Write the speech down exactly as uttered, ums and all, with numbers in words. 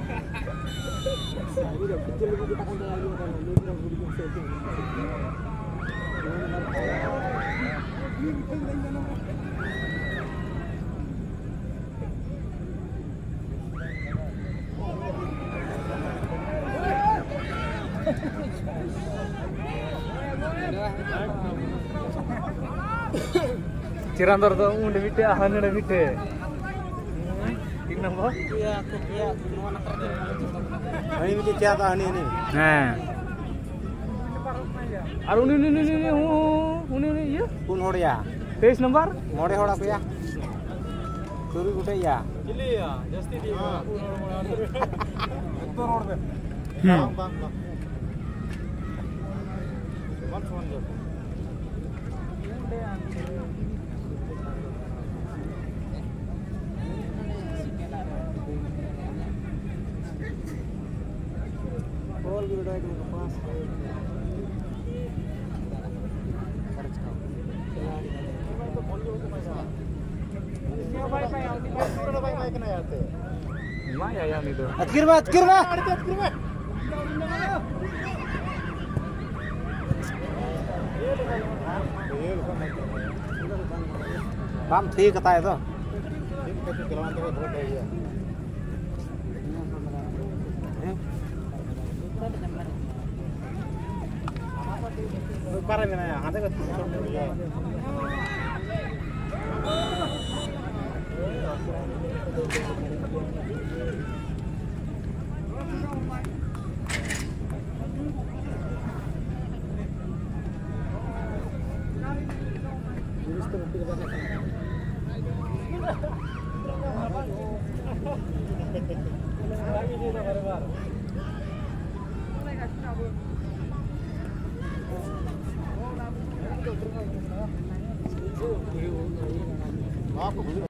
Cirantor tuh udah bite, ahan udah bite. Tinggal kok? Iya, iya, mau nak kerja. Ini bite क्या था ini ini? Nah. Aru ini ini ini ini, ini ini ya? Pun hor ya? Teis nomor? Mode hor apa ya? Turu gute ya? Jeli ya, jasti dia. Pun hor hor. Itu hor deh. Hmm. Bang bang bang. One phone deh. All the video ke पास खर्च का भाई भाई भाई भाई कना याते Maya yang itu. अतकिर बा अतकिर बा अतकिर बा काम ठीक था ये तो ठीक कैसे चलाने का बहुत है ये para mina ya ada kan Apa